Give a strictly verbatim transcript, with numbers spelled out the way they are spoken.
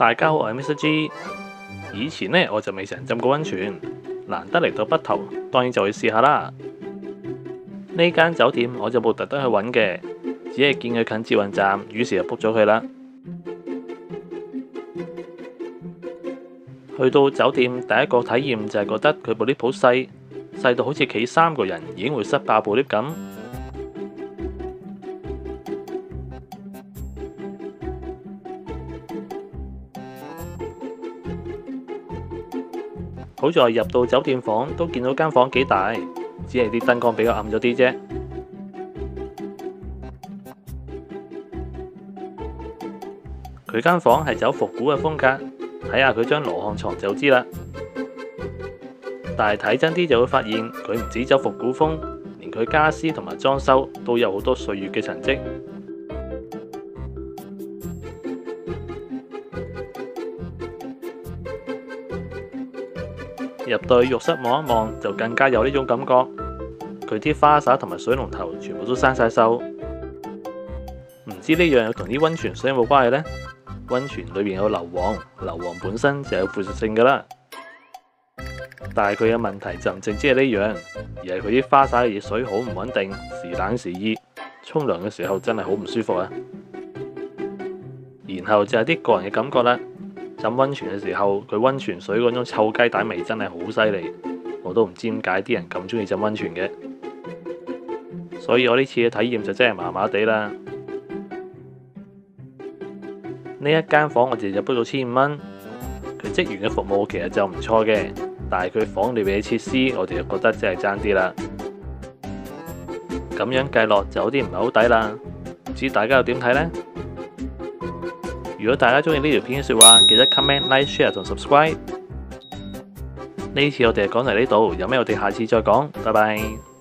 大家好，我係 Mister G。以前呢，我就未成浸過温泉，難得嚟到北頭，當然就去試下啦。呢間酒店我就冇特登去揾嘅，只係見佢近捷運站，於是就 book 咗佢啦。去到酒店第一個體驗就係覺得佢部 lift 好細，細到好似企三個人已經會塞爆部 lift 咁。好在入到酒店房都見到間房幾大，只係啲燈光比較暗咗啲啫。佢間房係走復古嘅風格，睇下佢張羅漢床就知啦。但係睇真啲就會發現，佢唔止走復古風，連佢家私同埋裝修都有好多歲月嘅痕跡。入到浴室望一望，就更加有呢種感覺。佢啲花灑同埋水龍頭全部都生晒鏽，唔知呢樣有同啲溫泉水有冇關係呢？溫泉裏面有硫磺，硫磺本身就有腐蝕性噶啦。但係佢嘅問題就唔淨止係呢樣，而係佢啲花灑嘅熱水好唔穩定，時冷時熱，沖涼嘅時候真係好唔舒服啊。然後就係啲個人嘅感覺啦。浸溫泉嘅時候，佢溫泉水嗰種臭雞蛋味真係好犀利，我都唔知點解啲人咁中意浸溫泉嘅。所以我呢次嘅體驗就真係麻麻地啦。呢一間房我哋就 book 咗千五蚊，佢職員嘅服務其實就唔錯嘅，但係佢房裏邊嘅設施我哋就覺得真係爭啲啦。咁樣計落就有啲唔係好抵啦，唔知大家又點睇呢？如果大家中意呢條片嘅說話，記得 comment、like、share 同 subscribe。呢次我哋就講嚟呢度，有咩我哋下次再講，拜拜。